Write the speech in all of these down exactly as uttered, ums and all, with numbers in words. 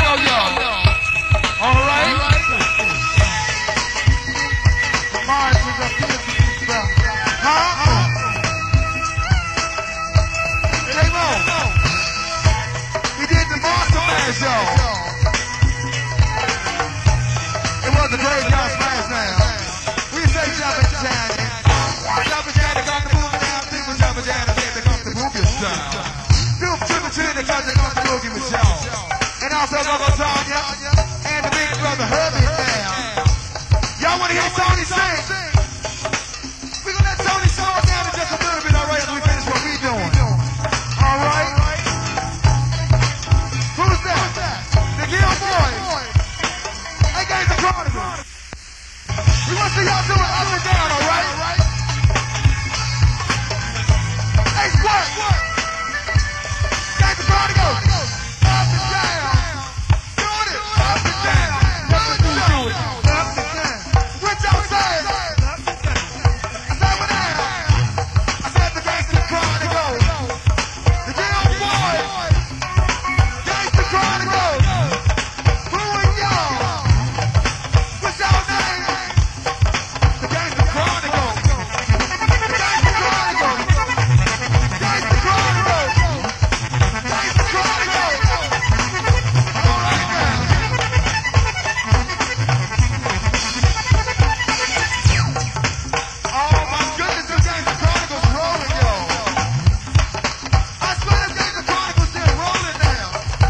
yo, yo. All right. Mars is a business stuff. Huh? Hey, Mo. We did the Monster Mash, yo. It was a great y'all smash now. We say jumping jack. Jumping jack, they got the moving out. People jumping jack, they got the moving style. Do triple chin, they got the boogie with y'all. And also Uncle Tanya and the big brother Herbie now. Y'all want to hear Tony sing? We're going to let Tony slow it down in just a little bit, all right, as we finish what we doing. All right? Who's that? The Gill Boys. Hey, guys, the Chronicles. We want to see y'all do it up and down, all right? Hey, Squirt. Guys, the Chronicles. Up and down. Doing it. Up and down. Up and down. Up and down. What y'all saying? I said what I I said the Gangsta Chronicles. The Gill Boys. Gangsta Chronicles. Who are y'all? What's your name? The Gangsta Chronicles. The Gangsta Chronicles. Gangsta Chronicles. Gangsta Chronicles. All right now. Oh my goodness, the Gangsta Chronicles rolling, yo. I swear the Gangsta Chronicles still rolling now.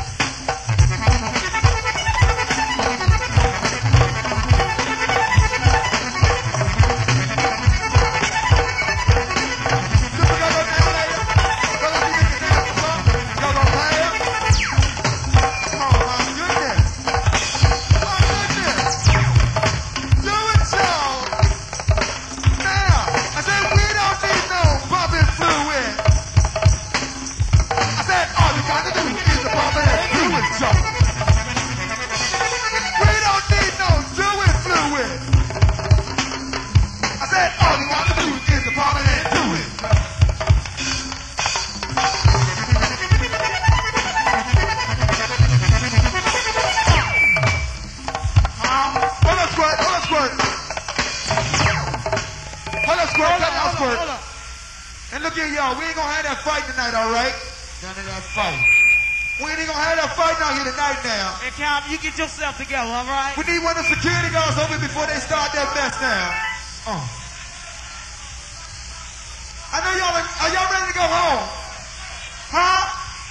And look here, y'all, we ain't gonna have that fight tonight, all right? None of that fight. We ain't gonna have that fight out here tonight now. Hey, Cal, you get yourself together, all right? We need one of the security guards over before they start that mess now. Oh. I know y'all are, are y'all ready to go home? Huh?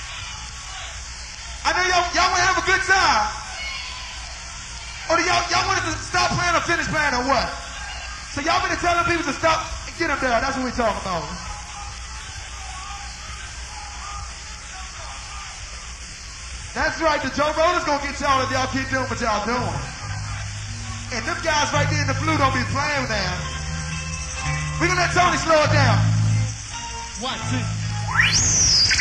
I know y'all y'all wanna have a good time. Or do y'all y'all wanted to stop playing or finish playing or what? So y'all been telling people to stop and get them there. That's what we talking about. That's right, the Joe Rollers gonna get y'all if y'all keep doing what y'all doing. And them guys right there in the blue don't be playing now. We gonna let Tony slow it down. One, two.